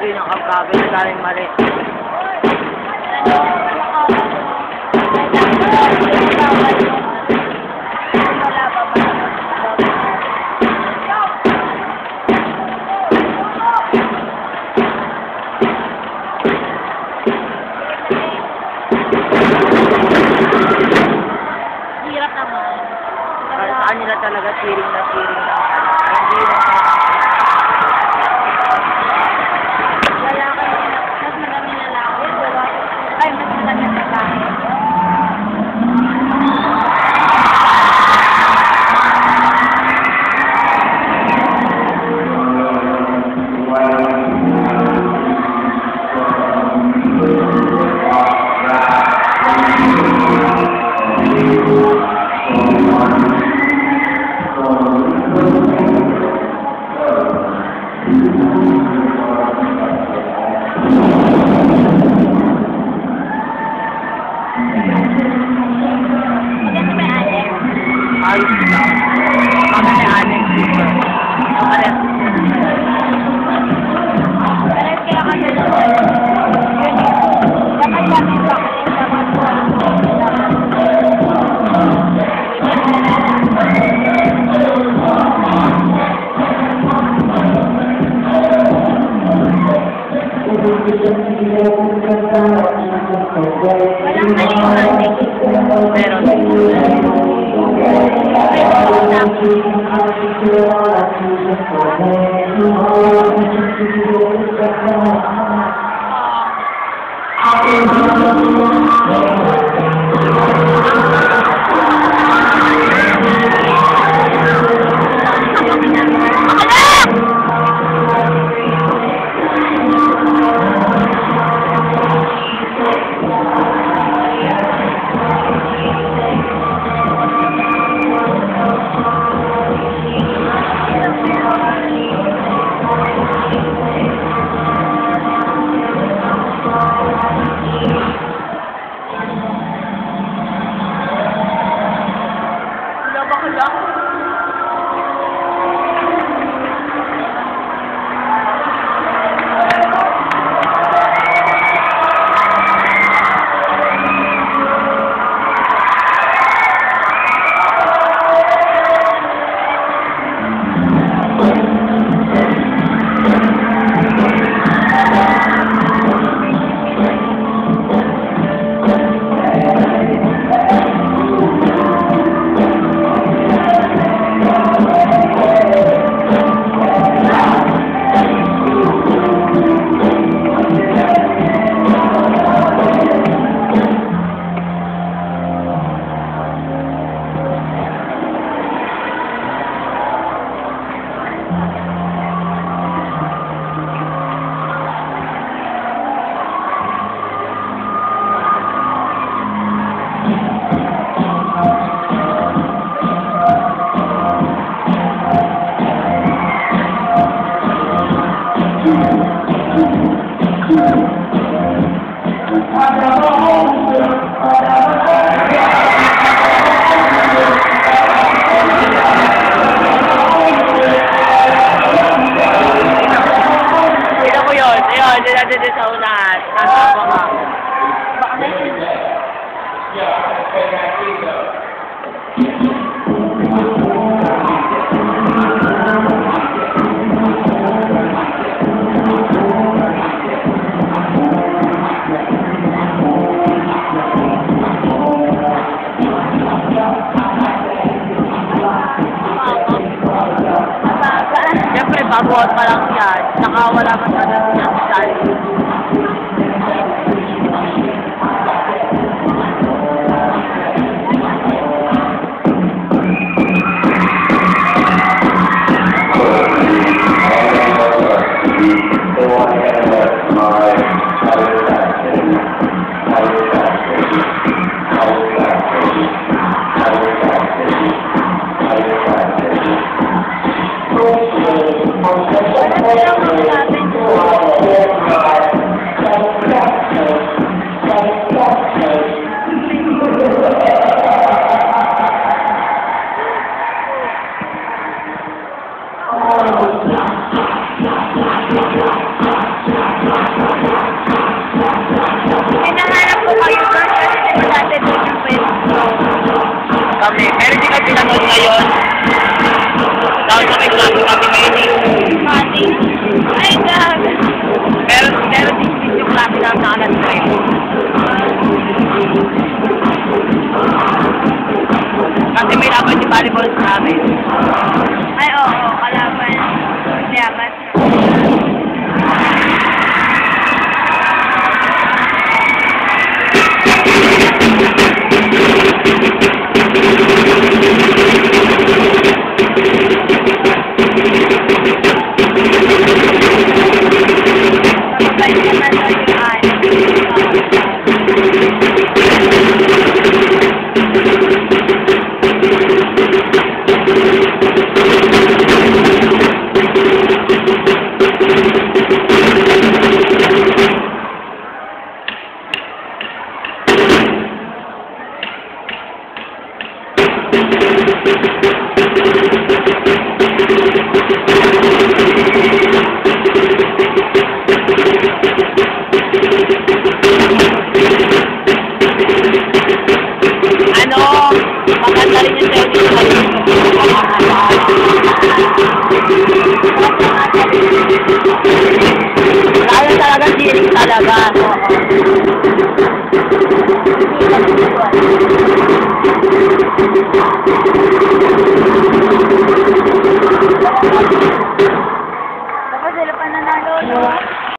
kayo ng cabcaben, galing mali. Hirap naman. Para sa kanila talaga feeling na hindi na. Mas maraming lalaki. Ay, mas maraming lalaki. Ayos lang. Kami may annex dito. Annex. Pero kaya kasi dapat kami Meron. Dito sa unahan. Tatapa ka. baka may Siyempre, baguhan pa lang yan. Nakawala ka sa natin sa Ano lang natin? dati doon yung pwesto. Kami, meron din kami pinanood ngayon. Dahil sa may klase kami ngayon eh. Mati? Ay, gag. Meron din yung klase namin na alas 3. Kasi may laban yung mariveles namin. Ay, oo, kalaban. Liabat. Maganda rin yung service na yun. Lalo talaga siling talaga. Tapos sila pa nanalo, no?